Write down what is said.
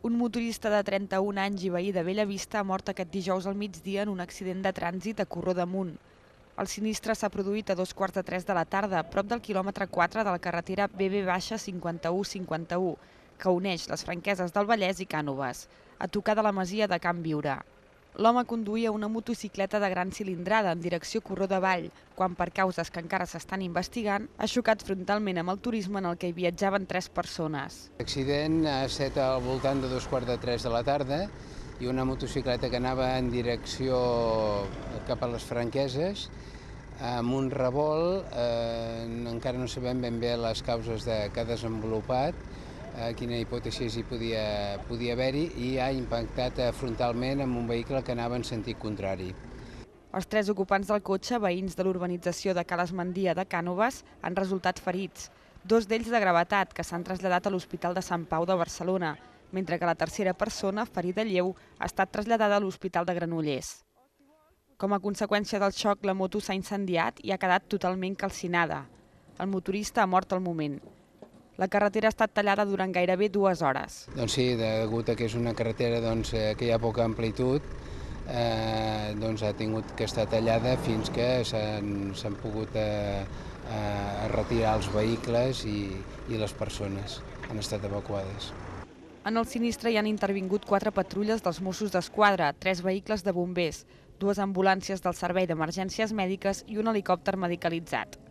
Un motorista de 31 anys i veí de Bellavista ha mort aquest dijous al migdia en un accident de trànsit a Corró d'Amunt. El sinistre s'ha produït a 2:15 de la tarda, prop del quilòmetre 4 de la carretera BB-5151, que uneix les Franqueses del Vallès i Cànoves, a tocar de la masia de Can Viure. L'home conduïa una motocicleta de gran cilindrada en direcció Corró de Vall, quan per causes que encara s'estan investigant, ha xocat frontalment amb el turisme en el que hi viatjaven 3 persones. L'accident ha estat al voltant de 2:15 de la tarda i una motocicleta que anava en direcció cap a les Franqueses amb un revolt, encara no sabem ben bé les causes que ha desenvolupat, quina hipòtesi hi podia haver-hi, i ha impactat frontalment amb un vehicle que anava en sentit contrari. Els 3 ocupants del cotxe, veïns de l'urbanització de Ca l'Esmendia de Cànoves, han resultat ferits, 2 d'ells de gravetat, que s'han traslladat a l'Hospital de Sant Pau de Barcelona, mentre que la tercera persona, ferida lleu, ha estat traslladada a l'Hospital de Granollers. Com a conseqüència del xoc, la moto s'ha incendiat i ha quedat totalment calcinada. El motorista ha mort al moment. La carretera ha estat tallada durant gairebé 2 hores. Doncs sí, degut a que és una carretera que hi ha poca amplitud, ha tingut que estar tallada fins que s'han pogut retirar els vehicles i les persones han estat evacuades. En el sinistre hi han intervingut 4 patrulles dels Mossos d'Esquadra, 3 vehicles de bombers, 2 ambulàncies del Servei d'Emergències Mèdiques i un helicòpter medicalitzat.